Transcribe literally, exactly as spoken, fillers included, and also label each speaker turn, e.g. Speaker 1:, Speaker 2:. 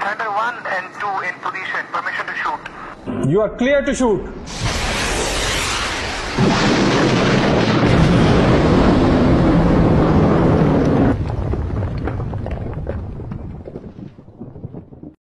Speaker 1: Thunder one and two in position. Permission to shoot.
Speaker 2: You are clear to shoot.